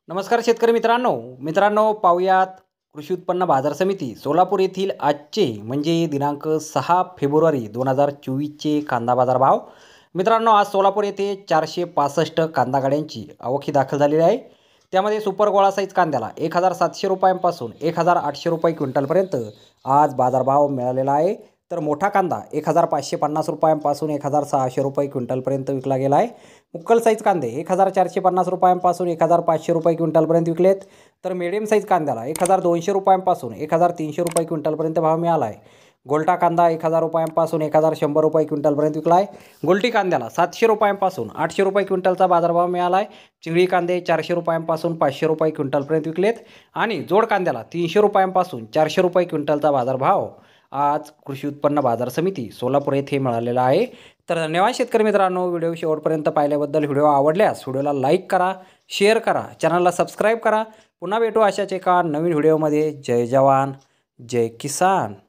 नमस्कार शेतकरी मित्रांनो पाहुयात कृषी उत्पन्न बाजार समिती सोलापूर येथील आजचे म्हणजे दिनांक 6 फेब्रुवारी 2024चे कांदा बाजार भाव। मित्रांनो, आज सोलापूर येथे 465 कांदा गाड्यांची आवक दाखल झालेली आहे। त्यामध्ये सुपर गोळा साईज कांद्याला 1700 रुपयांपासून 1800 रुपये क्विंटलपर्यंत आज बाजारभाव मिळालेला आहे। तर मोठा कांदा 1550 रुपयांपासून 1600 रुपये क्विंटलपर्यंत विकला गेला आहे। मुक्कल साईज कांदे 1450 रुपयांपासून 1500 रुपये क्विंटलपर्यंत विकलेत। तर मीडियम साईज कांद्याला 1200 रुपयांपासून 1300 रुपये क्विंटलपर्यंत भाव मिळाला आहे। गोल्टा कांदा 1000 रुपयांपासून 1100 रुपये क्विंटलपर्यंत विकला आहे। गोल्टी कांद्याला 700 रुपयांपासून 800 रुपये क्विंटलचा बाजारभाव मिळाला आहे। चिंगळी कांदे 400 रुपयांपासून 500 रुपये क्विंटलपर्यंत विकलेत आणि जोड कांद्याला 300 रुपयांपासून 400 रुपये क्विंटलचा बाजारभाव आज कृषी उत्पन्न बाजार समिती सोलापूर येथे मिळालेला आहे। तर धन्यवाद शेतकरी मित्रांनो, व्हिडिओ शेवटपर्यंत पाहिल्याबद्दल। व्हिडिओ आवडल्यास व्हिडिओला लाईक करा, शेअर करा, चॅनलला सबस्क्राईब करा। पुन्हा भेटू अशाच एका नवीन व्हिडिओमध्ये। जय जवान जय किसान।